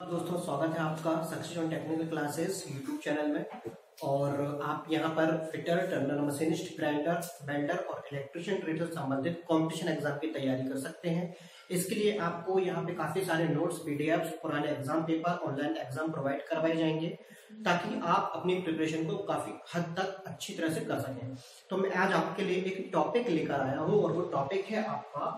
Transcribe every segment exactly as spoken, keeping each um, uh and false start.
दोस्तों, स्वागत है आपका success on technical classes YouTube channel में। और आप यहां पर fitter, turner, machinist, grinder, welder और इलेक्ट्रिशियन ट्रेड से संबंधित कंपटीशन एग्जाम की तैयारी कर सकते हैं। इसके लिए आपको यहां पे काफी सारे नोट्स, पीडीएफ, पुराने exam paper, online exam provide करवाए जाएंगे ताकि आप अपनी प्रिपरेशन को काफी हद तक अच्छी तरह से कर सकें। तो मैं आज आपके लिए एक टॉपिक लेकर आया हूँ और वो टॉपिक है आपका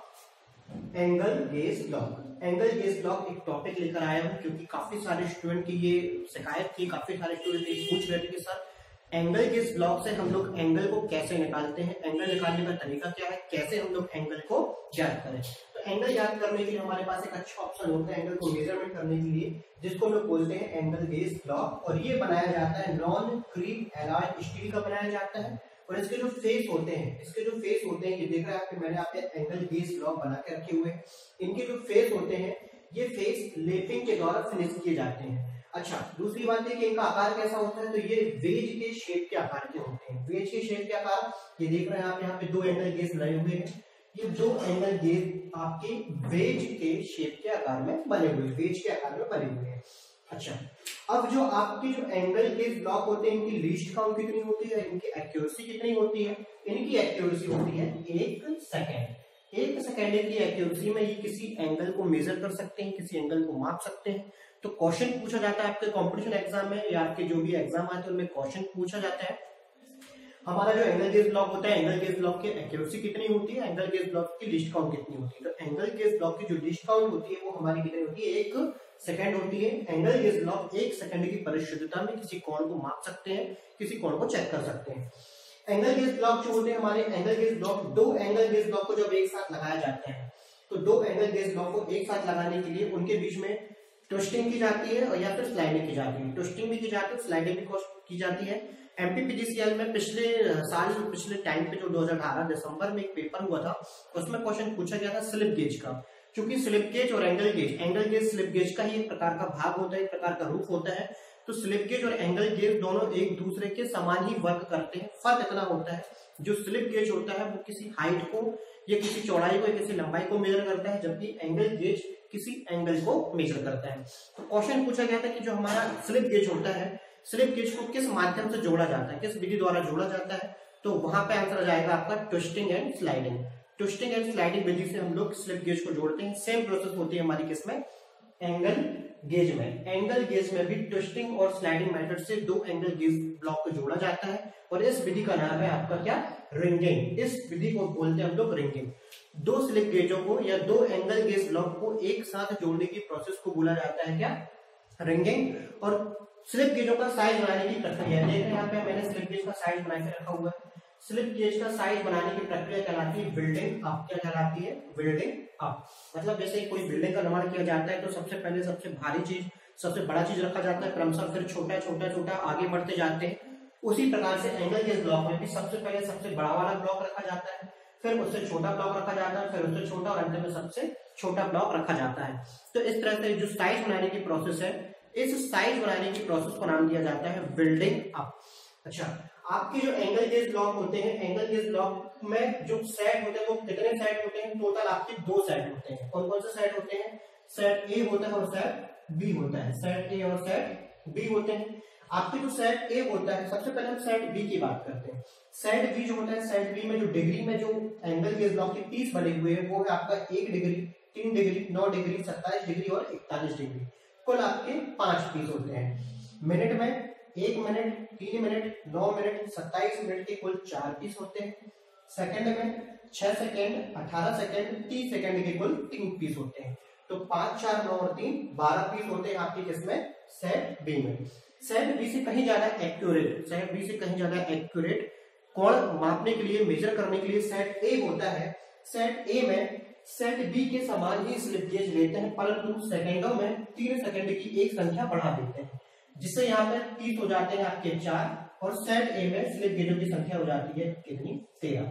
angle gauge block. Angle gauge block एक टॉपिक लेकर आया हूं क्योंकि काफी सारे स्टूडेंट की ये शिकायत थी, काफी सारे स्टूडेंट ये पूछ रहे थे कि सर एंगल गेज ब्लॉक से हम लोग एंगल को कैसे निकालते हैं, एंगल निकालने का तरीका क्या है, कैसे हम लोग एंगल को याद करें। तो एंगल याद करने के लिए हमारे पास एक अच्छा ऑप्शन होता है एंगल को मेजरमेंट करने के लिए, जिसको लोग बोलते हैं एंगल गेज ब्लॉक। और ये बनाया जाता है नॉन क्रीप एलॉय स्टील का बनाया जाता है। और इसके जो फेस होते हैं इसके जो फेस होते हैं ये देख रहे हैं आप, मैंने आपके एंगल गेज ब्लॉक बना के रखे हुए हैं। इनके जो फेस होते हैं ये फेस लेपिंग के द्वारा फिनिश किए जाते हैं। अच्छा, दूसरी बात है कि इनका आकार कैसा होता है, तो ये वेज के शेप के आकार के होते हैं। वेज के शेप के आकार ये देख रहे हैं आप, यहाँ पे दो एंगल गेज बनाए हुए हैं। ये दो एंगल गेज आपके वेज के शेप के आकार में बने हुए वेज के आकार में बने हुए हैं। अच्छा, अब जो आपके जो एंगल गेज ब्लॉक होते हैं इनकी लीस्ट काउंट कितनी होती है, इनकी एक्यूरेसी कितनी होती है? इनकी एक्यूरेसी होती है एक सेकेंड। एक सेकेंड की एक्यूरेसी में ये किसी एंगल को मेजर कर सकते हैं, किसी एंगल को माप सकते हैं। तो क्वेश्चन पूछा जाता है आपके कॉम्पिटिशन एग्जाम में या आपके जो भी एग्जाम आते हैं उनमें क्वेश्चन पूछा जाता है हमारा जो एंगल गेज ब्लॉक होता है, एंगल गेज ब्लॉक की एक्यूरेसी कितनी होती है, एंगल गेज ब्लॉक की लीस्ट काउंट कितनी होती है। तो एंगल गेज ब्लॉक की जो लीस्ट काउंट होती है वो हमारी कितनी होती है, एक सेकंड होती है। एंगल गेज ब्लॉक एक सेकंड की परिशुद्धता में किसी कोण को माप सकते हैं, किसी कोण को चेक कर सकते हैं। एंगल गेज ब्लॉक जो होते हैं हमारे एंगल गेज ब्लॉक, दो एंगल गेज ब्लॉक को जब एक साथ लगाया जाता है तो दो एंगल गेज ब्लॉक को एक साथ लगाने के लिए उनके बीच में ट्विस्टिंग की जाती है और या फिर स्लाइडिंग की जाती है। ट्विस्टिंग भी की जाती है, स्लाइडिंग भी की जाती है। एमपीपीजीसीएल में पिछले साल पिछले टाइम पे जो दो हज़ार अठारह दिसंबर में एक पेपर हुआ था उसमें क्वेश्चन पूछा गया था स्लिप गेज का। क्योंकि स्लिप गेज और angle gauge angle gauge slip gauge का ही एक प्रकार का भाग होता है, एक प्रकार का रूप होता है। तो स्लिप गेज और एंगल गेज दोनों एक दूसरे के समान ही वर्क करते हैं। फर्क इतना होता है, जो स्लिप गेज होता है वो किसी हाइट को या किसी चौड़ाई को या किसी लंबाई को मेजर करता है, जबकि एंगल गेज किसी एंगल को मेजर करता है। तो क्वेश्चन पूछा गया था कि जो हमारा स्लिप गेज होता है, स्लिप गेज को किस माध्यम से जोड़ा जाता है, किस विधि द्वारा जोड़ा जाता है। तो वहां पे आंसर आ जाएगा आपका twisting and sliding. Twisting and sliding विधि से हम लोग स्लिप गेज को जोड़ते हैं। सेम प्रोसेस होती है हमारी किसमें, एंगल गेज में। एंगल गेज में भी ट्विस्टिंग और स्लाइडिंग मेथड से दो एंगल गेज ब्लॉक को जोड़ा जाता है और इस विधि का नाम है आपका क्या, रिंगिंग। इस विधि को बोलते हैं हम लोग रिंगिंग। दो स्लिप गेजों को या दो एंगल गेज ब्लॉक को एक साथ जोड़ने की प्रोसेस को बोला जाता है क्या, रिंगिंग। और स्लिप गेजों का साइज बनाने की प्रक्रिया देख रहे हैं यहाँ पे, मैंने स्लिप गेज का साइज बना के रखा हुआ है। स्लिप गेज का साइज बनाने की प्रक्रिया कहलाती है बिल्डिंग अप। क्या कहलाती है, बिल्डिंग अप। मतलब जैसे कोई बिल्डिंग का निर्माण किया जाता है तो सबसे पहले सबसे भारी चीज, सबसे बड़ा चीज रखा जाता है, क्रमशः फिर छोटा छोटा छोटा आगे बढ़ते जाते हैं। उसी प्रकार से एंगल गेज ब्लॉक में भी सबसे पहले सबसे बड़ा वाला ब्लॉक रखा जाता है, फिर उससे छोटा ब्लॉक रखा जाता है, फिर उससे छोटा और अंत में सबसे छोटा ब्लॉक रखा जाता है। तो इस तरह से जो साइज बनाने की प्रोसेस है, इस साइज बनाने की प्रोसेस को नाम दिया जाता है बिल्डिंग अप। अच्छा, आपके जो एंगल गेज ब्लॉक होते हैं, एंगल गेज ब्लॉक में जो सेट होते हैं वो कितने सेट होते हैं, टोटल आपके दो सेट होते हैं। कौन कौन से सेट होते हैं, सेट ए होता है और सेट बी होता है। सेट ए और सेट बी होते हैं। आपके जो सेट ए होता है, सबसे पहले हम सेट बी की बात करते हैं। सेट बी जो होता है, सेट बी में जो डिग्री में जो एंगल गेज ब्लॉक के पीस बने हुए हैं वो है आपका एक डिग्री, तीन डिग्री, नौ डिग्री, सत्ताईस डिग्री और इकतालीस डिग्री। कुल आपके पांच पीस होते हैं। मिनट में एक मिनट, तीन मिनट, नौ मिनट, सत्ताईस मिनट के कुल चार पीस होते हैं। सेकंड में छह सेकंड, अठारह सेकंड, तीस सेकंड के कुल तीन पीस होते हैं। तो पांच, चार, नौ और तीन, बारह पीस होते हैं आपके किसमें, सेट बी में। सेट बी से कहीं ज्यादा एक्यूरेट, सेट बी से कहीं ज्यादा एक्यूरेट कोण मापने के लिए, मेजर करने के लिए सेट ए होता है। सेट ए में सेट बी के समान ही स्लिप गेज लेते हैं, परंतु सेकंडों में तीन सेकंड की एक संख्या बढ़ा देते हैं, जिससे यहाँ पे तीस हो जाते हैं आपके चार। और सेट ए में स्लिप गेजों की संख्या हो जाती है कितनी, तेरह।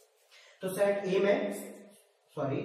तो सेट ए में सॉरी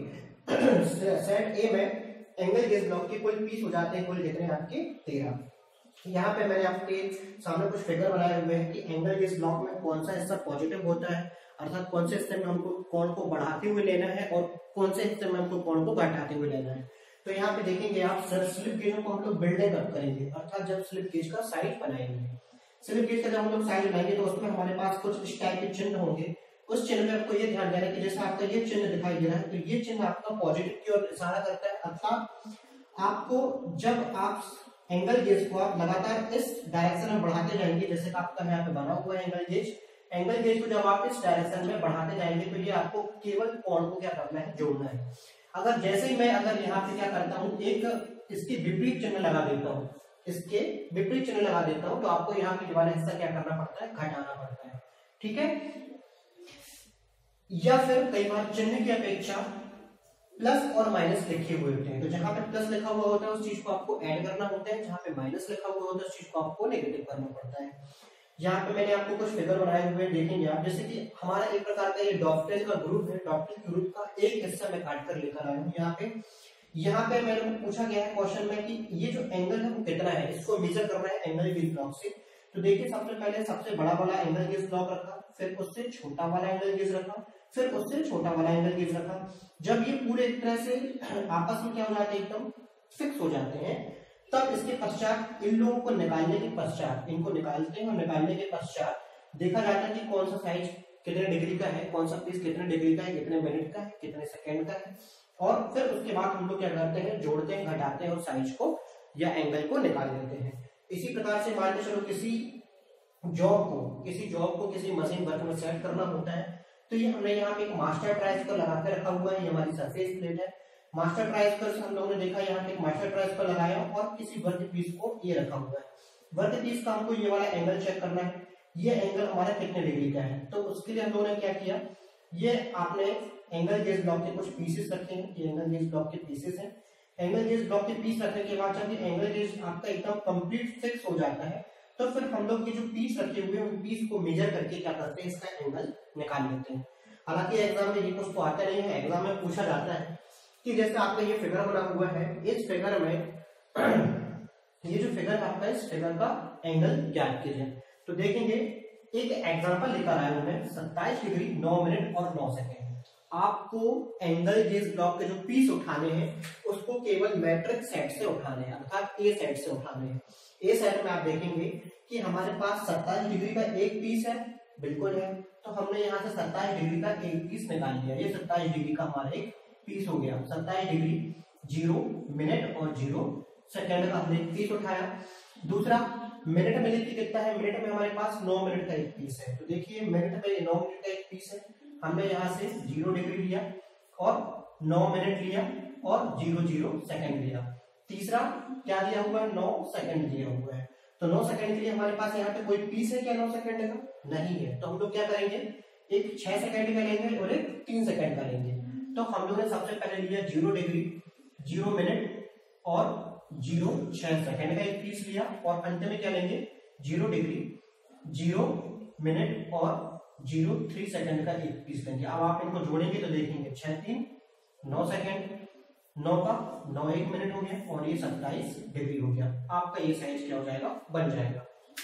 सेट ए में एंगल गेज ब्लॉक के कुल पीस हो जाते हैं कुल कितने आपके, तेरह। यहाँ पे मैंने आपके सामने कुछ फिगर बनाए हुए हैं कि एंगल गेज ब्लॉक में कौन सा हिस्सा पॉजिटिव होता है, अर्थात कौन से हिस्से में हमको कोण को बढ़ाते हुए लेना है और कौन से हिस्से में हमको कोण को घटाते हुए लेना है। तो यहाँ पे देखेंगे आप सर स्लिप गेजों को हम लोग बिल्डिंग अप करेंगे, अर्थात जब स्लिप गेज का साइज बनाएंगे, स्लिप गेज का जब हम लोग साइज बनाएंगे तो उसमें हमारे पास कुछ इस टाइप के चिन्ह होंगे। उस चिन्ह में आपको ये ध्यान देना है कि जैसे आपका ये चिन्ह दिखाई दे रहा है तो ये चिन्ह आपका पॉजिटिव की ओर इशारा करता है, अर्थात आपको जब आप एंगल गेज को आप लगातार इस डायरेक्शन में बढ़ाते जाएंगे, जैसे कि आपका यहाँ पे बना हुआ है एंगल गेज, एंगल गेज को जब आप इस डायरेक्शन में बढ़ाते जाएंगे तो ये आपको केवल कोण को क्या करना है, जोड़ना है। अगर जैसे ही मैं अगर यहाँ पे क्या करता हूँ, एक इसकी विपरीत चिन्ह लगा देता हूँ, इसके विपरीत चिन्ह लगा देता हूँ तो आपको यहाँ पे वाला हिस्सा क्या करना पड़ता है, घटाना पड़ता है, ठीक है। या फिर कई बार चिन्ह की अपेक्षा प्लस और माइनस लिखे हुए होते हैं, तो जहां पे प्लस लिखा हुआ होता है उस चीज को आपको ऐड करना होता है, जहां पे माइनस लिखा हुआ होता है उस चीज को आपको नेगेटिव करना पड़ता है। यहाँ पे मैंने आपको कुछ फिगर बनाए हुए देखेंगे आप, जैसे कि हमारा एक प्रकार का ये डॉप्टेल का ग्रुप है, डॉप्टेल के ग्रुप का एक हिस्सा मैं काट कर लेकर आया हूँ। यहाँ पे यहाँ पे मेरे को पूछा गया है क्वेश्चन में कि ये जो एंगल है वो कितना है, इसको मेजर करना है एंगल गेज ब्लॉक से। तो देखिए सबसे पहले सबसे बड़ा वाला एंगल गेज ब्लॉक रखा, फिर उससे छोटा वाला एंगल गेज रखा, फिर उससे छोटा वाला एंगल गेज रखा। जब ये पूरे एक तरह से आपस में क्या हो जाते हैं, एकदम फिक्स हो जाते हैं, तब इसके पश्चात इन लोगों को निकालने के पश्चात इनको निकालते हैं और निकालने के पश्चात देखा जाता है कि कौन सा साइज कितने डिग्री का है, कौन सा पीस कितने डिग्री का है, कितने मिनट का है, कितने सेकेंड का है, और फिर उसके बाद हम लोग क्या करते हैं, जोड़ते हैं, घटाते हैं और साइज को या एंगल को निकाल लेते हैं। इसी प्रकार से मान के चलो किसी जॉब को किसी जॉब को किसी मशीन वर्क में सेट करना होता है, तो ये हमने यहाँ पे एक मास्टर ट्राइस को लगा के रखा हुआ है, ये हमारी सरफेस प्लेट है। मास्टर ट्राइस पर हम लोगों ने देखा यहाँ पे एक मास्टर ट्राइस पर लगाया और किसी वर्क पीस को ये रखा हुआ है। वर्क पीस का हमको ये वाला एंगल चेक करना है, ये एंगल हमारा कितने डिग्री का है। तो उसके लिए हम लोगों ने क्या किया, ये आपने एंगल गेज ब्लॉक के कुछ पीसेस रखे हैं, ये एंगल गेज ब्लॉक के पीसेस हैं। एंगल गेज ब्लॉक के पीस रखने के बाद जब ये एंगल गेज आपका एकदम कंप्लीट फिक्स हो जाता है तो फिर हम लोग ये जो पीस रखे हुए हैं उन पीस को मेजर करके क्या करते हैं, इसका एंगल निकाल लेते हैं। हालांकि एग्जाम में ये कुछ तो आता नहीं है, एग्जाम में पूछा जाता है कि जैसे आपका ये फिगर बना हुआ है, इस फिगर में ये जो फिगर आपका, इस फिगर का एंगल ज्ञात कीजिए। तो देखेंगे एक एग्जांपल लेकर आया हूं मैं, सत्ताईस डिग्री नौ मिनट और नौ सेकेंड। आपको एंगल गेज ब्लॉक के जो पीस उठाने हैं उसको केवल मैट्रिक सेट से उठाने हैं, अर्थात ए सेट से उठाने हैं। ए सेट में आप देखेंगे कि हमारे पास सत्ताईस डिग्री का एक पीस है, बिल्कुल है, तो हमने यहाँ से सत्ताईस डिग्री का एक पीस निकाल लिया। ये सत्ताईस डिग्री का हमारा एक पीस हो गया। सत्ताईस डिग्री जीरो मिनट और जीरो सेकेंड का हमने एक पीस उठाया। दूसरा मिनट में देखिए कितना है, मिनट में हमारे पास नौ मिनट का एक पीस है। तो देखिए मिनट में नौ मिनट का एक पीस है, हमने यहाँ से जीरो डिग्री लिया और नौ मिनट लिया और जीरो जीरो सेकेंड लिया। तीसरा क्या दिया हुआ है, नौ सेकेंड दिया हुआ है। तो नौ सेकेंड के लिए हमारे पास यहाँ पे कोई पीस है क्या नौ सेकेंड का, नहीं है। तो हम लोग क्या करेंगे, एक छह सेकेंड का लेंगे और एक तीन सेकेंड का लेंगे। तो हम लोग ने सबसे पहले लिया जीरो डिग्री, जीरो मिनट और जीरो छह सेकेंड का एक पीस लिया, और अंत में क्या लेंगे, जीरो डिग्री, जीरो मिनट और जीरो थ्री सेकेंड का एक पीस लेंगे। अब आप इनको जोड़ेंगे तो देखेंगे छह तीन नौ सेकेंड, नौ का नौ एक मिनट हो गया और ये सत्ताईस डिग्री हो गया। आपका ये साइज क्या हो जाएगा, बन जाएगा।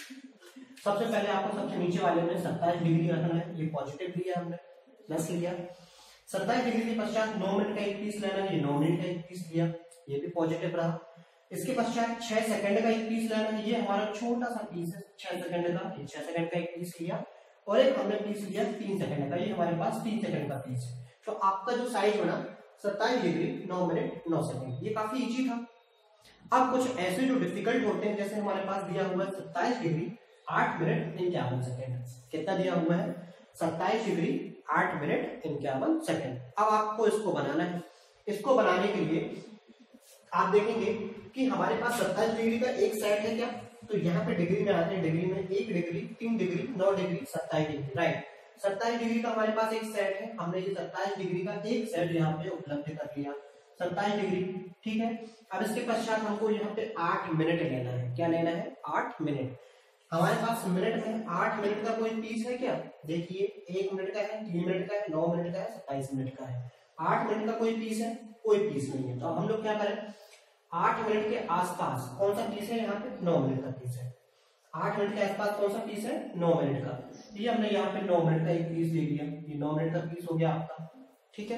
सबसे पहले आपको सबसे नीचे वाले में सत्ताईस डिग्री रखना है, ये पॉजिटिव लिया हमने, प्लस लिया। सत्ताईस डिग्री के पश्चात नौ मिनट का एक पीस लेना है, ये नौ मिनट का एक पीस लिया, ये भी पॉजिटिव रहा। इसके पश्चात छह सेकंड का एक पीस लेना है, ये हमारा छोटा सा पीस है छह सेकंड का, ये छह सेकंड का एक पीस लिया, और एक हमने पीस लिया तीन सेकंड का, ये हमारे पास तीन सेकंड का पीस है। तो आपका जो साइज बना सत्ताईस डिग्री नौ मिनट नौ सेकंड, ये काफी इजी था। अब कुछ ऐसे जो डिफिकल्ट होते हैं, जैसे हमारे पास दिया हुआ है सत्ताईस डिग्री आठ मिनट इक्यावन सेकंड। कितना दिया हुआ है, सत्ताईस डिग्री आठ मिनट इक्यावन सेकंड। अब आपको इसको बनाना है। इसको बनाने के लिए आप देखेंगे कि हमारे पास सत्ताईस डिग्री का एक सेट है क्या, तो यहाँ पे डिग्री में आते हैं, डिग्री में एक डिग्री, तीन डिग्री, नौ डिग्री, सत्ताईस डिग्री, राइट। सत्ताईस डिग्री का हमारे पास एक सेट है, हमने ये सत्ताईस डिग्री का एक सेट यहाँ पे उपलब्ध कर लिया, सत्ताईस डिग्री, ठीक है। अब इसके पश्चात हमको यहाँ पे आठ मिनट लेना है। क्या लेना है, आठ मिनट। हमारे पास मिनट में आठ मिनट का कोई पीस है क्या, देखिए एक मिनट का है, तीन मिनट का है, नौ मिनट का है, सत्ताईस मिनट का है। आठ मिनट का कोई पीस है, कोई पीस नहीं है। तो हम लोग क्या करें, आठ मिनट के आसपास कौन सा पीस है, यहाँ पे नौ मिनट का पीस है। आठ मिनट के आसपास कौन सा पीस है, नौ मिनट का। ये हमने यहाँ पे नौ मिनट का एक पीस ले लिया, ये नौ मिनट का पीस हो गया आपका, ठीक है।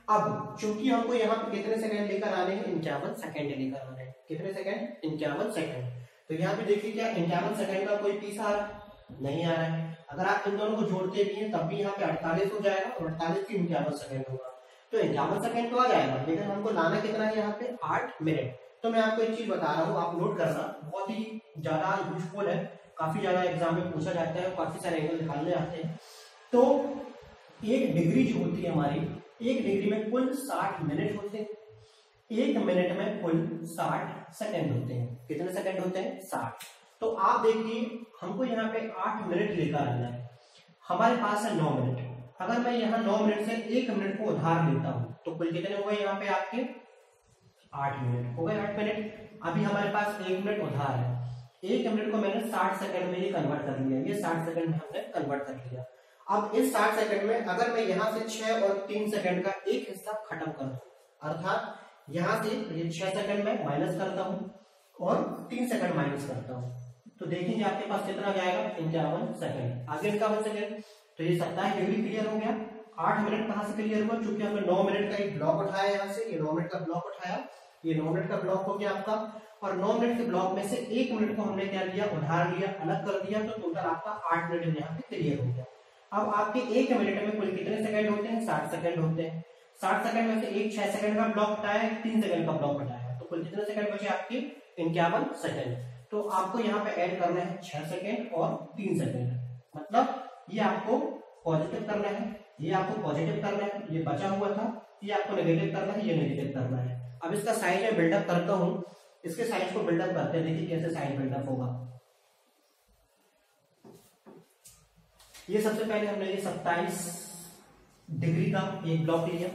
अब चूंकि हमको यहाँ पे कितने सेकंड लेकर आने हैं, इक्यावन सेकंड लेकर आने हैं। कितने सेकंड, इक्यावन सेकंड। तो यहाँ पे देखिए क्या इक्यावन सेकंड का कोई पीस आ रहा है, नहीं आ रहा है। अगर आप इन दोनों को जोड़ते भी हैं तब भी यहाँ पे अड़तालीस हो जाएगा और अड़तालीस की इक्यावन सेकंड होगा, तो इक्यावन सेकंड तो आ जाएगा, लेकिन हमको लाना कितना है यहाँ पे, आठ मिनट। तो मैं आपको एक चीज बता रहा हूँ, आप नोट करना, बहुत ही ज्यादा यूजफुल है, काफी ज्यादा एग्जाम में पूछा जाता है, काफी सारे एंगल निकालने आते हैं। तो एक डिग्री जो होती है हमारी, एक डिग्री में कुल साठ मिनट होते हैं, एक मिनट में कुल साठ सेकंड होते हैं। कितने सेकंड होते हैं, साठ। तो आप देखिए हमको यहाँ पे आठ मिनट लेकर आना है, हमारे पास है नौ मिनट। अगर मैं यहाँ नौ मिनट से एक मिनट को उधार लेता हूँ तो कुल कितने हो गए यहाँ पे आपके, आठ मिनट हो गए, आठ मिनट। अभी हमारे पास एक मिनट उधार है, एक मिनट को मैंने साठ सेकंड में ही कन्वर्ट कर लिया, ये साठ सेकंड में हमने कन्वर्ट कर लिया। अब इस साठ सेकंड में अगर मैं यहाँ से छह और तीन सेकंड का एक हिस्सा खत्म कर दूं, अर्थात यहाँ से ये छह सेकंड में माइनस करता हूँ और तीन सेकंड माइनस करता हूँ, तो देखेंगे आपके पास कितना जाएगा, इक्यावन सेकंड। आगे इक्यावन सेकंड, तो ये सत्ताईस डिग्री क्लियर हो गया। आठ मिनट कहाँ से क्लियर हुआ, क्योंकि हमने नौ मिनट का एक ब्लॉक उठाया, यहाँ से ये नौ मिनट का ब्लॉक उठाया, ये नौ मिनट का ब्लॉक हो गया आपका, और नौ मिनट के ब्लॉक में से एक मिनट को हमने क्या लिया, उधार लिया, अलग कर दिया, तो टोटल आपका आठ मिनट यहाँ पे क्लियर हो गया। अब आपके एक मिनट में कुल कितने सेकंड होते हैं, साठ सेकंड होते हैं। साठ सेकंड में से एक छह सेकंड का ब्लॉक हटाया, एक तीन सेकंड का ब्लॉक हटाया, तो कुल कितने सेकंड बचे आपके, इक्यावन सेकंड। तो आपको यहाँ पे ऐड करना है छह सेकंड और तीन सेकंड, मतलब ये आपको पॉजिटिव करना है, ये आपको पॉजिटिव करना है, ये बचा हुआ था ये आपको नेगेटिव करना है, ये नेगेटिव करना है। अब इसका साइज में बिल्डअप करता हूं, इसके साइज को बिल्डअप करते हैं, देखिए कैसे साइज बिल्डअप होगा। ये सबसे पहले हमने ये सत्ताईस डिग्री का एक ब्लॉक लिया,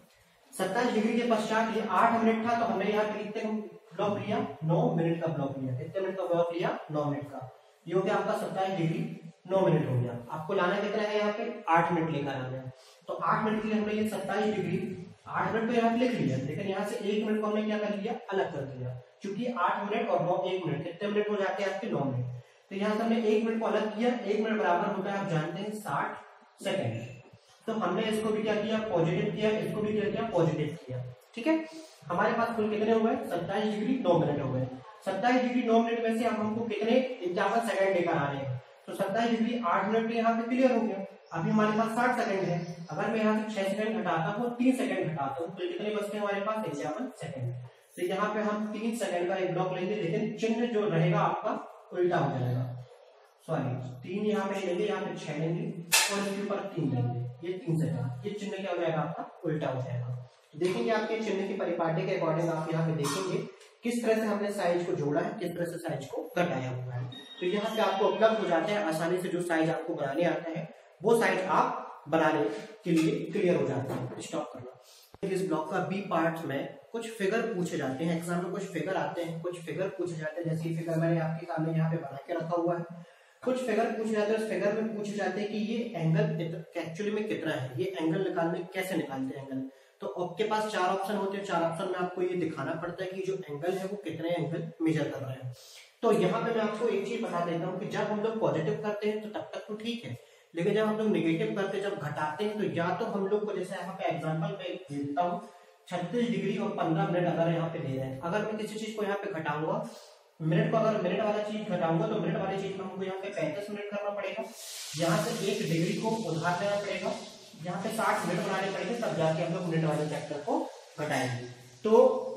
सत्ताईस डिग्री के पश्चात ये आठ मिनट था, तो हमने यहाँ पे कितने ब्लॉक लिया, नौ मिनट का ब्लॉक लिया। कितने मिनट का ब्लॉक लिया, नौ मिनट का। ये हो गया आपका सत्ताईस डिग्री, नौ मिनट हो गया। आपको लाना कितना है यहाँ पे, आठ मिनट लेकर आना है। तो आठ मिनट के लिए हमने ये सत्ताईस डिग्री, आठ मिनट तो यहाँ पे लिख लिया, लेकिन यहाँ से एक मिनट को हमने क्या कर लिया, अलग कर दिया, क्योंकि आठ मिनट और नौ एक मिनट, कितने मिनट हो जाते हैं आपके, नौ मिनट। तो यहाँ से हमने एक मिनट को अलग किया, एक मिनट बराबर होता है आप जानते हैं साठ सेकंड। तो हमने इसको भी क्या किया, पॉजिटिव किया, इसको भी क्या किया, पॉजिटिव किया, ठीक है। हमारे पास कुल कितने हुए, सत्ताईस डिग्री नौ मिनट हो गए। सत्ताईस डिग्री नौ मिनट में से अब हमको कितने, इक्यावन सेकंड लेकर आ रहे हैं, तो सत्ताईस डिग्री आठ मिनट में यहाँ पे क्लियर हो गया। अभी हमारे पास साठ सेकंड है, अगर मैं यहाँ से छह सेकंड घटाता हूँ, तीन सेकंड घटाता हूँ, तो कितने बचते हैं हमारे पास, इक्यावन सेकंड। तो यहाँ पे हम तीन सेकंड का एक ब्लॉक लेंगे, लेकिन चिन्ह जो रहेगा आपका उल्टा हो जाएगा, सॉरी तीन यहाँ पे लेंगे, यहाँ पे छह लेंगे और इसके ऊपर तीन लेंगे, ये तीन सेकंड, ये चिन्ह क्या हो जाएगा आपका, उल्टा हो जाएगा। देखेंगे आपके चिन्ह की परिपाटी के अकॉर्डिंग आप यहाँ पे देखेंगे किस तरह से हमने साइज को जोड़ा है, किस तरह से साइज को घटाया हुआ है। तो यहाँ पे आपको उपलब्ध हो जाता है आसानी से, जो साइज आपको बनाने आता है वो साइज आप बनाने के लिए क्लियर हो जाता है। स्टॉप करना। इस ब्लॉक का बी पार्ट में कुछ फिगर पूछे जाते हैं, एग्जाम में कुछ फिगर आते हैं, कुछ फिगर पूछे जाते हैं, जैसे ये फिगर मैंने आपके सामने यहाँ पे बना के रखा हुआ है। कुछ फिगर पूछे जाते हैं, उस फिगर में पूछे जाते हैं कि ये एंगल एक्चुअली में कितना है, ये एंगल निकालने कैसे निकालते हैं एंगल। तो आपके पास चार ऑप्शन होते हैं, चार ऑप्शन में आपको ये दिखाना पड़ता है कि जो एंगल है वो कितने एंगल मेजर कर रहे हैं। तो यहाँ पे मैं आपको एक चीज बता देता हूँ कि जब हम लोग पॉजिटिव करते हैं तो तब तक तो ठीक है, लेकिन जब हम लोग नेगेटिव करते हैं, जब घटाते हैं, तो या तो हम लोग को, जैसे यहाँ पे एग्जाम्पल में देता हूँ छत्तीस डिग्री और पंद्रह मिनट अगर यहाँ पे दे रहे हैं, अगर मैं किसी चीज को यहाँ पे घटाऊंगा, मिनट को अगर मिनट वाला चीज घटाऊंगा तो मिनट वाली चीज में हमको यहाँ पे पैंतीस मिनट करना पड़ेगा, यहाँ से एक डिग्री को उधार लेना पड़ेगा, यहाँ पे साठ मिनट बनाने पड़ेंगे, तब जाके हम लोग मिनट वाले चैप्टर को घटाएंगे। तो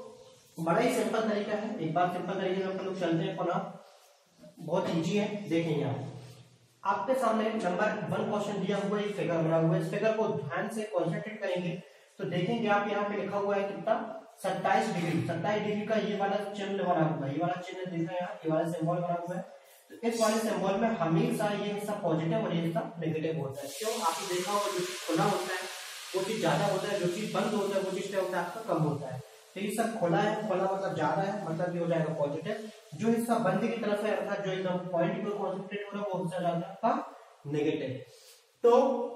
बड़ा ही सिंपल तरीका है, एक बार सिंपल तरीके से हम लोग चलते हैं पुनः, बहुत ईजी है। देखेंगे आप आपके सामने नंबर वन क्वेश्चन दिया हुआ है, एक फिगर बना हुआ है, इस फिगर को ध्यान से कॉन्सेंट्रेट करेंगे तो देखेंगे आप यहाँ पे लिखा हुआ है कितना, सत्ताईस डिग्री, सत्ताईस डिग्री का ये वाला चिन्ह बना हुआ है, ये वाला चिन्ह दिख रहा है यहाँ, ये वाला सिंबल बना हुआ है। तो इस वाले सिंबल में हमेशा ये हिस्सा पॉजिटिव और ये हिस्सा नेगेटिव होता है। क्यों, आपने देखा होगा जो चीज खुला होता है वो चीज ज्यादा होता है, जो चीज बंद होता है वो चीज क्या होता है आपका कम होता है। तो ये सब खुला है, खुला मतलब ज्यादा है, मतलब ये हो जाएगा पॉजिटिव। जो हिस्सा बंद की तरफ है अर्थात जो एकदम पॉइंट पर कॉन्सेंट्रेट हो रहा है वो हिस्सा ज्यादा आपका नेगेटिव। तो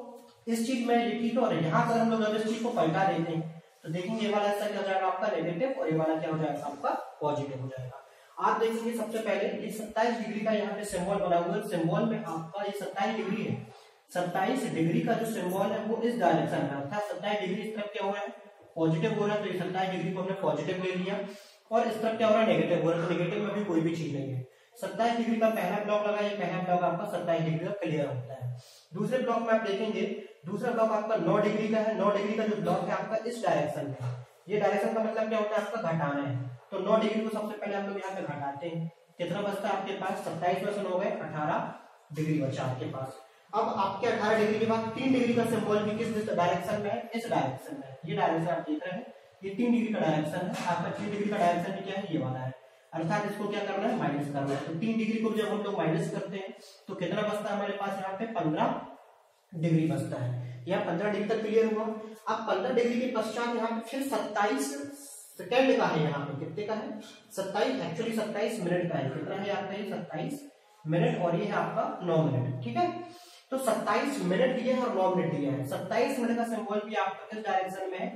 इस चीज में लिखी, तो और यहाँ अगर हम लोग अगर इस चीज को पलटा देते हैं तो देखेंगे ये वाला हिस्सा क्या हो जाएगा आपका नेगेटिव और ये वाला क्या हो जाएगा आपका पॉजिटिव हो जाएगा। आप देखेंगे सबसे पहले ये सत्ताईस डिग्री का यहाँ पे सिंबल बना हुआ है, सिंबल में आपका ये सत्ताईस डिग्री है, सत्ताईस डिग्री का जो सिंबल है वो इस डायरेक्शन में, अर्थात सत्ताईस डिग्री इस तरफ क्या हुआ है पॉजिटिव हो रहा है तो ये सत्ताईस डिग्री को हमने पॉजिटिव ले लिया, और इस तरफ क्या हो रहा है नेगेटिव हो रहा है, तो नेगेटिव में भी कोई भी चीज नहीं है। सत्ताईस डिग्री का पहला ब्लॉक लगा, ये पहला ब्लॉक आपका सत्ताईस डिग्री का क्लियर होता है। दूसरे ब्लॉक में आप देखेंगे, दूसरा ब्लॉक आपका नौ डिग्री का है। नौ डिग्री का जो ब्लॉक है आपका इस डायरेक्शन में, ये डायरेक्शन का मतलब क्या होता है आपका घटाना है, तो नौ डिग्री को सबसे पहले हम लोग यहाँ पे घटाते हैं। कितना बचता है आपके पास, सत्ताईस में से नौ गए अठारह डिग्री बचा आपके पास। अब आपके अठारह डिग्री के बाद तीन डिग्री का सिंबल भी किस डायरेक्शन में है, इस डायरेक्शन में। ये डायरेक्शन आप देख रहे हैं, ये तीन डिग्री का डायरेक्शन है आपका। तीन डिग्री का डायरेक्शन भी क्या है, ये वाला है, अर्थात इसको क्या करना है, माइनस करना है। तो तीन डिग्री को जब हम लोग माइनस करते हैं तो कितना बचता है हमारे पास यहाँ पे पंद्रह डिग्री बचता है। यहाँ पंद्रह डिग्री तक क्लियर हुआ। अब पंद्रह डिग्री के पश्चात यहाँ पे फिर सत्ताईस सेकेंड का है, यहाँ पे कितने का है, सत्ताईस, एक्चुअली सत्ताईस मिनट का है। कितना है आपका ये, सत्ताईस मिनट, और ये है आपका नौ मिनट, ठीक है। तो सत्ताईस मिनट दिए हैं और नौ मिनट दिए हैं। सत्ताईस मिनट का सिंबल भी आपका किस डायरेक्शन में है,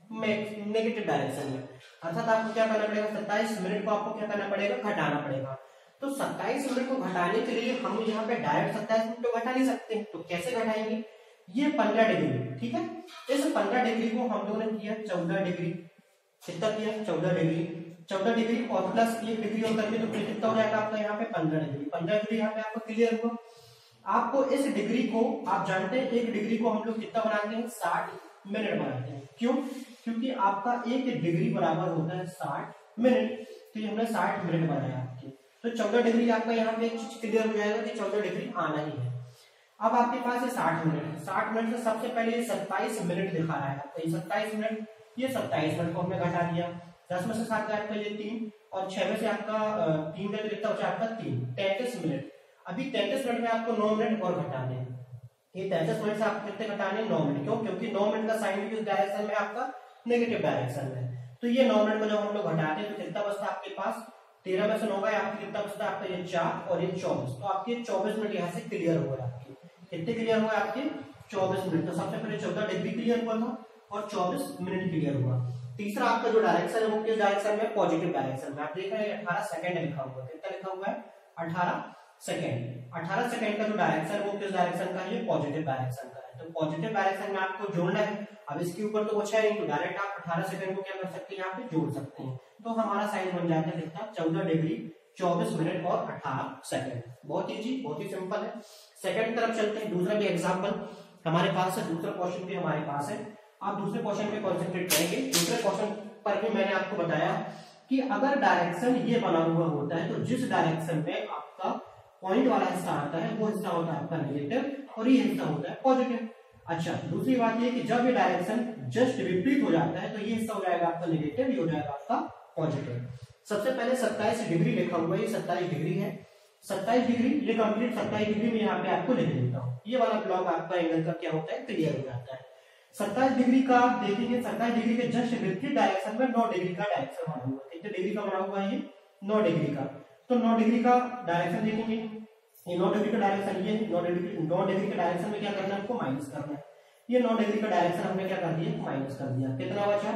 नेगेटिव डायरेक्शन में, अर्थात आपको क्या करना पड़ेगा, सत्ताईस मिनट को आपको क्या करना पड़ेगा, घटाना पड़ेगा। तो सत्ताईस मिनट को घटाने के लिए हम यहाँ पे डायरेक्ट सत्ताईस मिनट को घटा नहीं सकते, तो कैसे घटाएंगे, ये पंद्रह डिग्री, ठीक है। इस पंद्रह डिग्री को हम लोगों ने किया चौदह डिग्री, कितना किया, चौदह डिग्री, चौदह डिग्री और प्लस एक डिग्री और करके तो फिर कितना हो जाएगा आपका यहाँ पे पंद्रह डिग्री। पंद्रह डिग्री यहाँ पे आपको क्लियर हुआ। आपको इस डिग्री को आप जानते हैं, एक डिग्री को हम लोग कितना बनाते हैं, साठ मिनट बनाते हैं। क्यों, क्योंकि आपका एक डिग्री बराबर होता है साठ मिनट, तो ये हमने साठ मिनट बनाया आपके। तो चौदह डिग्री आपका यहाँ पे क्लियर हो जाएगा कि चौदह डिग्री आना ही है। अब आपके पास ये साठ मिनट है, साठ मिनट से सबसे पहले ये सत्ताईस मिनट दिखा रहा है आपका, ये सत्ताईस मिनट, ये सत्ताईस मिनट को हमने घटा दिया। दस में से सात का आपका ये तीन, और छह में से आपका तीन का कितना बचा आपका तीन, तैंतीस मिनट। अभी तैंतीस मिनट में आपको नौ मिनट और घटाने हैं। ये तैंतीस मिनट से आपको कितने घटाने, नौ मिनट। क्यों, क्योंकि नौ मिनट का साइन भी उस डायरेक्शन में आपका नेगेटिव डायरेक्शन में। तो ये नौ मिनट को जब हम लोग घटाते हैं तो कितना बचता है आपके पास, तेरह में से नौ गए, आपके कितना बचता है आपका ये चार और ये चौबीस। तो आपके चौबीस मिनट यहाँ से क्लियर हुआ है। आपके कितने क्लियर हुआ आपके, चौबीस मिनट। तो सबसे पहले चौदह डिग्री क्लियर हुआ था और चौबीस मिनट क्लियर हुआ। तीसरा आपका जो डायरेक्शन है वो किस डायरेक्शन में, पॉजिटिव डायरेक्शन में। आप देख रहे हैं अठारह सेकंड लिखा हुआ है, कितना लिखा हुआ है, अठारह सेकंड। अठारह सेकंड का जो डायरेक्शन है वो किस डायरेक्शन का है, ये पॉजिटिव डायरेक्शन का है। तो पॉजिटिव डायरेक्शन में आपको जोड़ना है। अब इसके ऊपर तो कुछ है नहीं, तो डायरेक्ट आप अठारह सेकंड को क्या कर सकते हैं, यहाँ पे जोड़ सकते हैं। तो हमारा साइन बन जाता है कितना, चौदह डिग्री चौबीस मिनट और अठारह सेकंड। बहुत इजी, बहुत ही सिंपल है। सेकंड तरफ चलते हैं, दूसरा भी एग्जाम्पल हमारे पास है, दूसरा क्वेश्चन भी हमारे पास है। आप दूसरे क्वेश्चन पे कॉन्सेंट्रेट करेंगे। दूसरे क्वेश्चन पर भी मैंने आपको बताया कि अगर डायरेक्शन ये बना हुआ होता है तो जिस डायरेक्शन में आपका पॉइंट वाला हिस्सा आता है वो हिस्सा होता है आपका नेगेटिव और ये हिस्सा होता है पॉजिटिव। अच्छा, दूसरी बात ये कि जब ये डायरेक्शन जस्ट विपरीत हो जाता है तो ये हिस्सा हो जाएगा आपका नेगेटिव, ये हो जाएगा आपका पॉजिटिव। सबसे पहले सत्ताईस डिग्री लिखा हुआ है, ये सत्ताईस डिग्री है। सत्ताईस डिग्री ये कंप्लीट सत्ताईस डिग्री में यहाँ पे आपको लिख देता हूँ। ये वाला ब्लॉक आपका एंगल का क्या होता है, क्लियर हो जाता है। सत्ताईस डिग्री का आप देखेंगे, सत्ताईस डिग्री के जस्ट विपरीत डायरेक्शन में नौ डिग्री का डायरेक्शन बना हुआ है। कितने डिग्री का बना हुआ है, ये नौ डिग्री का। तो नौ डिग्री का डायरेक्शन देखेंगे, ये नौ डिग्री का डायरेक्शन, ये नौ डिग्री नौ डिग्री के डायरेक्शन में क्या करना है, आपको माइनस करना है। ये नौ डिग्री का डायरेक्शन हमने क्या कर दिया, माइनस कर दिया। कितना बचा,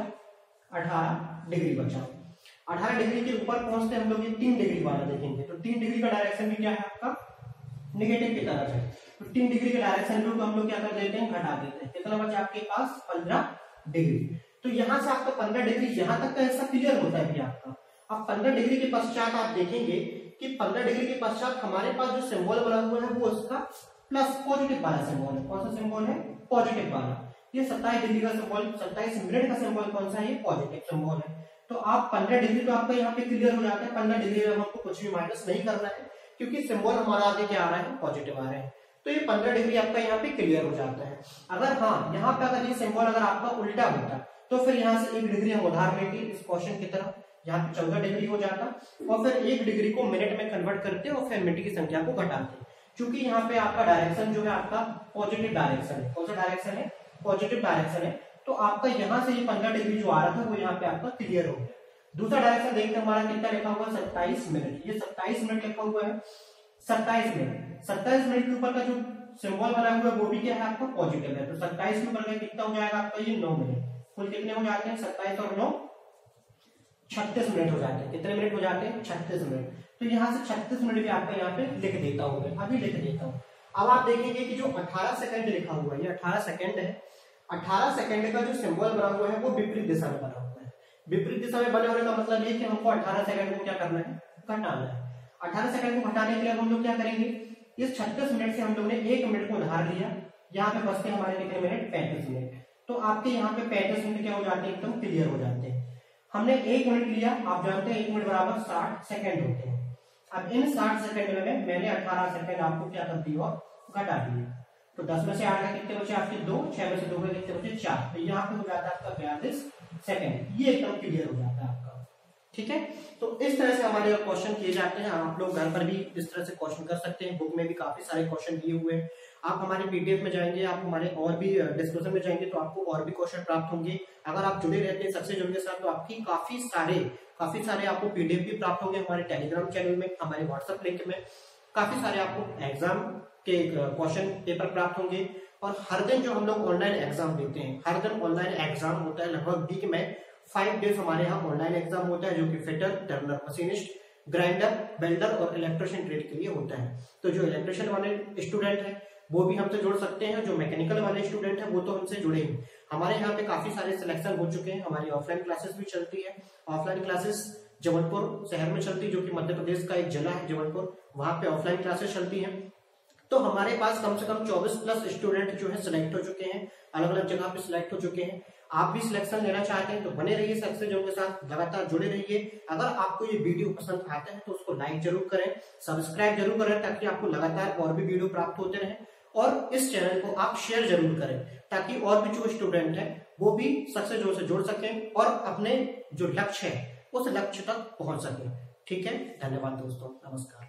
अठारह डिग्री बचा। अठारह डिग्री के ऊपर पहुंचते हम लोग ये तीन डिग्री वाला देखेंगे, तो तीन डिग्री का डायरेक्शन भी क्या है आपका, नेगेटिव की तरफ है। तो तीन डिग्री के डायरेक्शन को हम लोग क्या कर देते हैं, घटा देते हैं। कितना बचा आपके पास, पंद्रह डिग्री। तो यहाँ से आपका पंद्रह डिग्री यहाँ तक का ऐसा क्लियर होता है आपका। अब पंद्रह डिग्री के पश्चात आप देखेंगे कि पंद्रह डिग्री के पश्चात हमारे पास जो सिंबल बना हुआ है वो उसका प्लस पॉजिटिव वाला सिंबल है। कौन सा सिंबल है, पॉजिटिव वाला। ये सत्ताईस डिग्री का सिंबल, सत्ताईस मिनट का सिंबल कौन सा है, ये पॉजिटिव सिंबल है। तो आप पंद्रह डिग्री तो आपका यहाँ पे क्लियर हो जाता है। पंद्रह डिग्री में हमको कुछ भी माइनस नहीं करना है क्योंकि सिंबल हमारा आगे क्या आ रहा है, पॉजिटिव आ रहा है। तो ये पंद्रह डिग्री आपका यहाँ पे क्लियर हो जाता है। अगर हाँ यहाँ पे अगर ये सिंबल अगर आपका उल्टा होता तो फिर यहाँ से एक डिग्री हम उधार लेते इस क्वेश्चन की तरह, यहाँ पे चौदह डिग्री हो जाता और फिर एक डिग्री को मिनट में कन्वर्ट करते और फिर मिनट की संख्या को घटाते। क्योंकि यहाँ पे आपका डायरेक्शन जो है आपका पॉजिटिव डायरेक्शन है। कौन सा डायरेक्शन है, पॉजिटिव डायरेक्शन है। तो आपका यहाँ से ये पंद्रह डिग्री जो आ रहा था वो यहाँ पे आपका क्लियर हो गया। दूसरा डायरेक्शन देखते हमारा कितना लिखा हुआ है, सत्ताईस मिनट। ये सत्ताईस मिनट लिखा हुआ है, सत्ताईस मिनट। सत्ताईस मिनट के ऊपर का जो सिंबल बना हुआ है वो भी क्या है आपका पॉजिटिव है। तो सत्ताईस के ऊपर का कितना हो जाएगा आपका, ये नौ मिनट। कुल कितने हो जाते हैं, सत्ताईस और नौ छत्तीस मिनट हो जाते हैं। कितने मिनट हो जाते हैं, छत्तीस मिनट। तो यहाँ से छत्तीस मिनट भी आपका यहाँ पे लिख देता हूँ, अभी लिख देता हूँ। अब आप देखेंगे कि जो अठारह सेकंड लिखा हुआ है, ये अठारह सेकंड है। अठारह सेकंड का जो सिंबल बना हुआ है वो विपरीत दिशा में बना हुआ है। विपरीत दिशा में बने होने का मतलब ये कि हमको अठारह सेकंड को क्या करना है, घटाना है। अठारह सेकंड को घटाने के लिए हम लोग क्या करेंगे, इस छत्तीस मिनट से हम लोग ने एक मिनट को उधार लिया, यहाँ पे बचते हमारे कितने मिनट, पैंतीस मिनट। तो आपके यहाँ पे पैंतीस मिनट क्या हो जाते हैं, एकदम क्लियर हो जाते हैं। हमने एक मिनट लिया, आप जानते हैं एक मिनट बराबर साठ सेकंड होते हैं। अब इन साठ सेकंड में मैंने अठारह सेकंड आपको क्या कर दिया, घटा दिया। तो दस में से आठ का कितने बचे आपके, दो, छह में से दो का कितने बचे, चार। तो यहाँ पे हो जाता है आपका बयालीस सेकंड। ये एकदम क्लियर हो जाता है आपका, ठीक है। तो इस तरह से हमारे क्वेश्चन किए जाते हैं। आप लोग घर पर भी इस तरह से क्वेश्चन कर सकते हैं। बुक में भी काफी सारे क्वेश्चन दिए हुए हैं। आप हमारे पीडीएफ में जाएंगे, आप हमारे और भी डिस्क्रिप्शन में जाएंगे तो आपको और भी क्वेश्चन प्राप्त होंगे। अगर आप जुड़े रहते हैं सक्सेस जोन के साथ तो आपकी काफी सारे काफी सारे आपको पीडीएफ भी प्राप्त होंगे हमारे टेलीग्राम चैनल में, हमारे व्हाट्सएप लिंक में। काफी सारे आपको एग्जाम के क्वेश्चन पेपर प्राप्त होंगे। और हर दिन जो हम लोग ऑनलाइन एग्जाम देते हैं, हर दिन ऑनलाइन एग्जाम होता है। लगभग वीक में फाइव डेज हमारे यहाँ ऑनलाइन एग्जाम होता है, जो कि fitter, turner, machinist, grinder, welder और इलेक्ट्रिशियन ट्रेड के लिए होता है। तो जो इलेक्ट्रिशियन वाले स्टूडेंट हैं वो भी हमसे जुड़ सकते हैं, जो मैकेनिकल वाले स्टूडेंट हैं वो तो हमसे जुड़े ही। हमारे यहाँ पे काफी सारे सिलेक्शन हो चुके हैं। हमारी ऑफलाइन क्लासेस भी चलती है। ऑफलाइन क्लासेस जबलपुर शहर में चलती है, जो कि मध्य प्रदेश का एक जिला है जबलपुर, वहां पे ऑफलाइन क्लासेस चलती है। तो हमारे पास कम से कम चौबीस प्लस स्टूडेंट जो है सिलेक्ट हो चुके हैं, अलग अलग जगह पे सिलेक्ट हो चुके हैं। आप भी सिलेक्शन लेना चाहते हैं तो बने रहिए सक्सेस जोन के साथ, लगातार जुड़े रहिए। अगर आपको ये वीडियो पसंद आता है तो उसको लाइक जरूर करें, सब्सक्राइब जरूर करें, ताकि आपको लगातार और भी वीडियो प्राप्त होते रहे। और इस चैनल को आप शेयर जरूर करें, ताकि और भी जो स्टूडेंट हैं वो भी सक्सेस जोन से जुड़ सकें और अपने जो लक्ष्य है उस लक्ष्य तक पहुंच सकें। ठीक है, धन्यवाद दोस्तों, नमस्कार।